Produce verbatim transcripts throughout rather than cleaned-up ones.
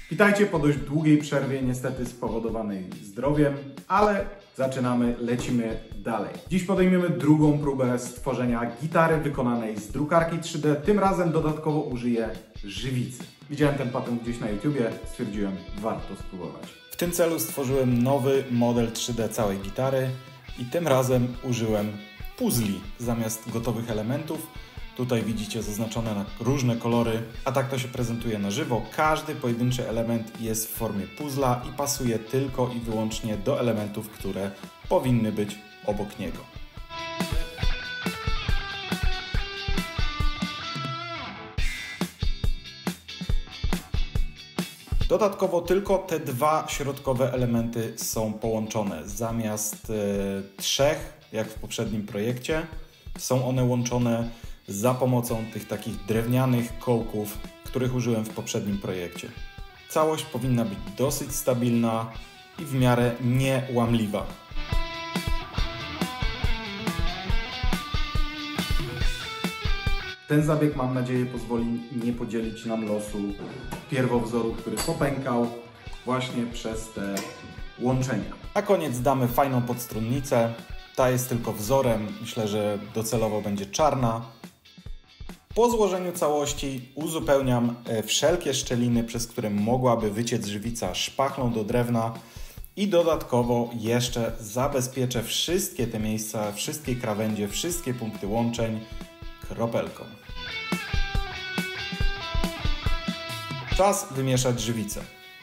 Witajcie po dość długiej przerwie, niestety spowodowanej zdrowiem, ale zaczynamy, lecimy dalej. Dziś podejmiemy drugą próbę stworzenia gitary wykonanej z drukarki trzy D. Tym razem dodatkowo użyję żywicy. Widziałem ten patent gdzieś na YouTubie, stwierdziłem, warto spróbować. W tym celu stworzyłem nowy model trzy D całej gitary i tym razem użyłem puzli zamiast gotowych elementów. Tutaj widzicie zaznaczone na różne kolory, a tak to się prezentuje na żywo. Każdy pojedynczy element jest w formie puzla i pasuje tylko i wyłącznie do elementów, które powinny być obok niego. Dodatkowo tylko te dwa środkowe elementy są połączone. Zamiast e, trzech, jak w poprzednim projekcie, są one łączone za pomocą tych takich drewnianych kołków, których użyłem w poprzednim projekcie. Całość powinna być dosyć stabilna i w miarę niełamliwa. Ten zabieg, mam nadzieję, pozwoli nie podzielić nam losu pierwowzoru, który popękał właśnie przez te łączenia. Na koniec damy fajną podstrunnicę. Ta jest tylko wzorem, myślę, że docelowo będzie czarna. Po złożeniu całości uzupełniam wszelkie szczeliny, przez które mogłaby wyciec żywica szpachlą do drewna i dodatkowo jeszcze zabezpieczę wszystkie te miejsca, wszystkie krawędzie, wszystkie punkty łączeń kropelką. Czas wymieszać żywicę.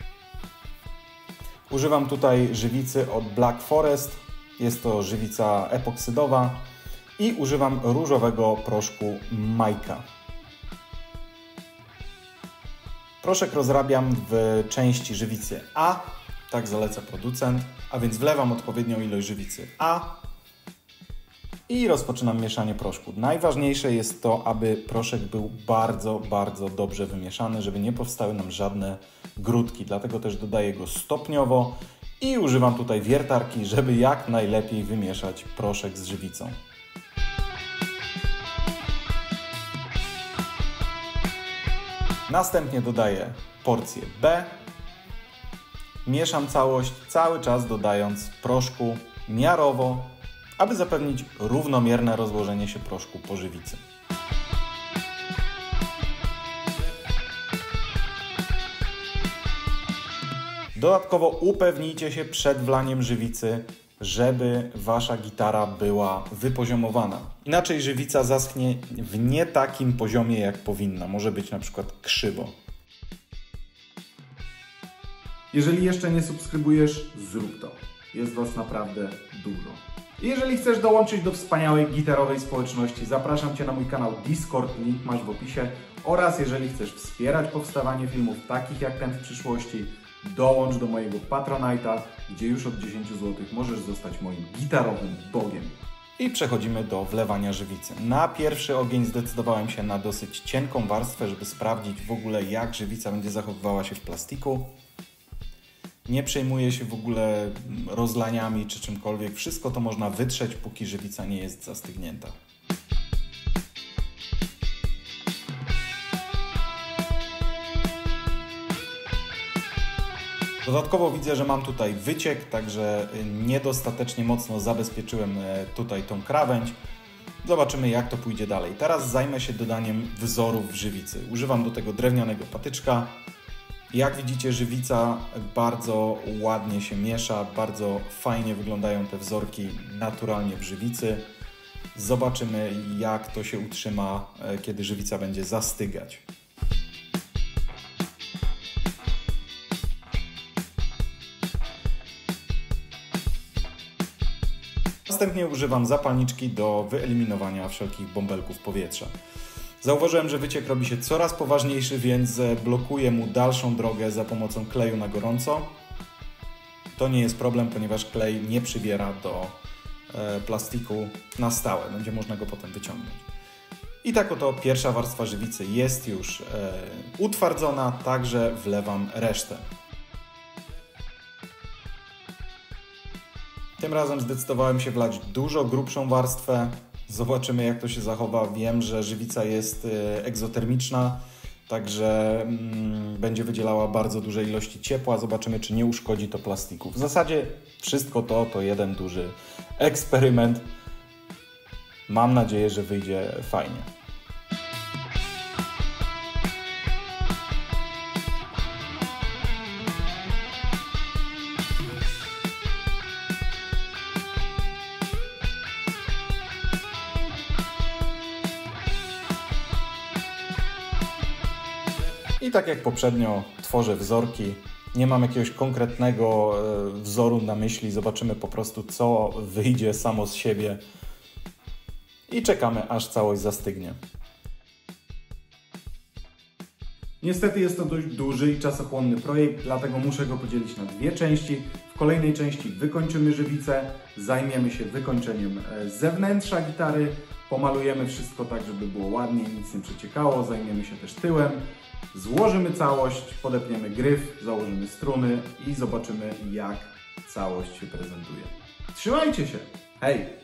Używam tutaj żywicy od Black Forest. Jest to żywica epoksydowa i używam różowego proszku Majka. Proszek rozrabiam w części żywicy A, tak zaleca producent, a więc wlewam odpowiednią ilość żywicy A i rozpoczynam mieszanie proszku. Najważniejsze jest to, aby proszek był bardzo, bardzo dobrze wymieszany, żeby nie powstały nam żadne grudki, dlatego też dodaję go stopniowo i używam tutaj wiertarki, żeby jak najlepiej wymieszać proszek z żywicą. Następnie dodaję porcję B. Mieszam całość, cały czas dodając proszku miarowo, aby zapewnić równomierne rozłożenie się proszku po żywicy. Dodatkowo upewnijcie się przed wlaniem żywicy, żeby wasza gitara była wypoziomowana. Inaczej żywica zaschnie w nie takim poziomie, jak powinna. Może być na przykład krzywo. Jeżeli jeszcze nie subskrybujesz, zrób to. Jest was naprawdę dużo. Jeżeli chcesz dołączyć do wspaniałej gitarowej społeczności, zapraszam Cię na mój kanał Discord, link masz w opisie. Oraz jeżeli chcesz wspierać powstawanie filmów takich jak ten w przyszłości, dołącz do mojego Patronite'a, gdzie już od dziesięć złotych możesz zostać moim gitarowym bogiem. I przechodzimy do wlewania żywicy. Na pierwszy ogień zdecydowałem się na dosyć cienką warstwę, żeby sprawdzić w ogóle, jak żywica będzie zachowywała się w plastiku. Nie przejmuję się w ogóle rozlaniami czy czymkolwiek. Wszystko to można wytrzeć, póki żywica nie jest zastygnięta. Dodatkowo widzę, że mam tutaj wyciek, także niedostatecznie mocno zabezpieczyłem tutaj tą krawędź. Zobaczymy, jak to pójdzie dalej. Teraz zajmę się dodaniem wzorów w żywicy. Używam do tego drewnianego patyczka. Jak widzicie, żywica bardzo ładnie się miesza, bardzo fajnie wyglądają te wzorki naturalnie w żywicy. Zobaczymy, jak to się utrzyma, kiedy żywica będzie zastygać. Następnie używam zapalniczki do wyeliminowania wszelkich bąbelków powietrza. Zauważyłem, że wyciek robi się coraz poważniejszy, więc blokuję mu dalszą drogę za pomocą kleju na gorąco. To nie jest problem, ponieważ klej nie przybiera do e, plastiku na stałe. Będzie można go potem wyciągnąć. I tak oto pierwsza warstwa żywicy jest już e, utwardzona, także wlewam resztę. Tym razem zdecydowałem się wlać dużo grubszą warstwę. Zobaczymy, jak to się zachowa. Wiem, że żywica jest egzotermiczna, Także mm, będzie wydzielała bardzo duże ilości ciepła. Zobaczymy, czy nie uszkodzi to plastiku. W zasadzie wszystko to to jeden duży eksperyment. Mam nadzieję, że wyjdzie fajnie. I tak jak poprzednio tworzę wzorki. Nie mam jakiegoś konkretnego wzoru na myśli. Zobaczymy po prostu, co wyjdzie samo z siebie. I czekamy, aż całość zastygnie. Niestety jest to dość duży i czasochłonny projekt, dlatego muszę go podzielić na dwie części. W kolejnej części wykończymy żywicę, zajmiemy się wykończeniem zewnętrza gitary, pomalujemy wszystko tak, żeby było ładnie, nic nie przeciekało, zajmiemy się też tyłem, złożymy całość, podepniemy gryf, założymy struny i zobaczymy, jak całość się prezentuje. Trzymajcie się! Hej!